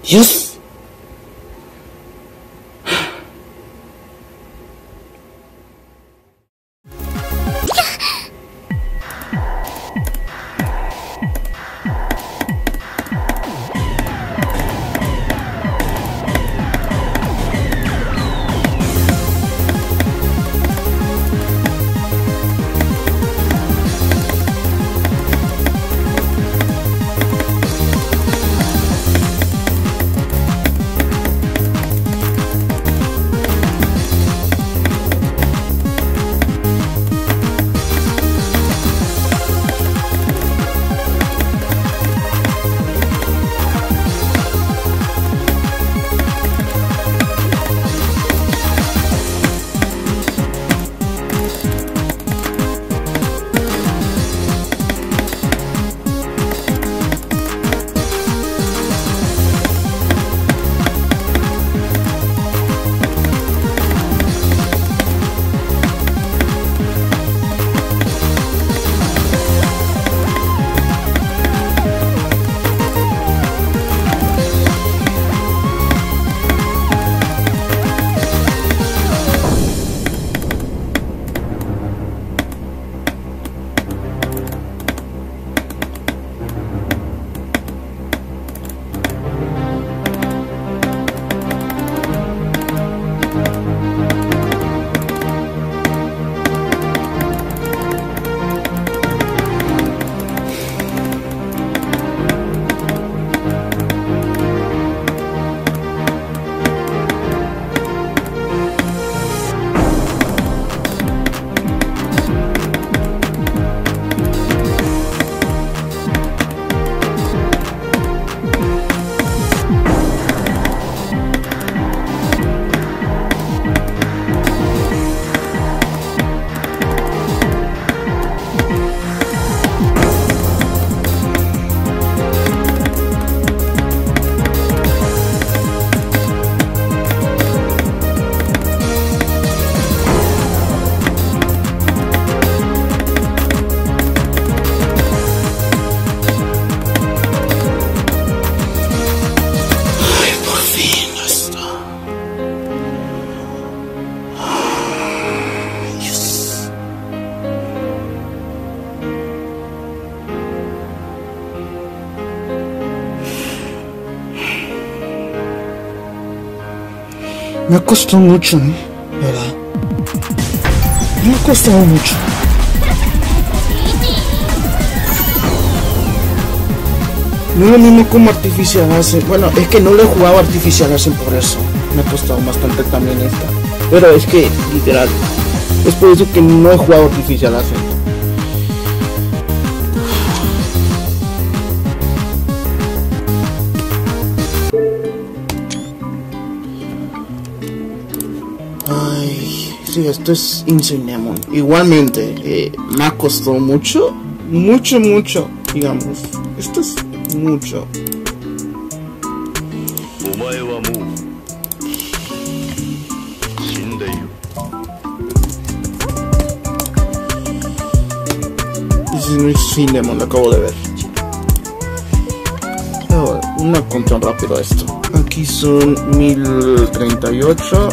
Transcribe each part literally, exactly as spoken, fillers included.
Dios. Me ha costado mucho, ¿eh? ¿Verdad? Me ha costado mucho. No es lo mismo como Artificial Ascent. Bueno, es que no lo he jugado Artificial Ascent por eso. Me ha costado bastante también esta. Pero es que, literal, es por eso que no he jugado Artificial Ascent. Ay, sí, esto es Insane. Igualmente, eh, me ha costado mucho, mucho, mucho, digamos. Esto es mucho. This is Insane, lo acabo de ver. Oh, una contra rápido esto. Aquí son mil treinta y ocho.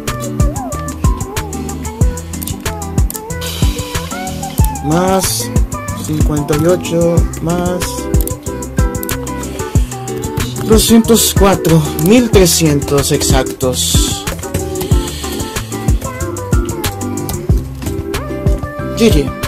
Más cincuenta y ocho, más doscientos cuatro, mil trescientos exactos. G G.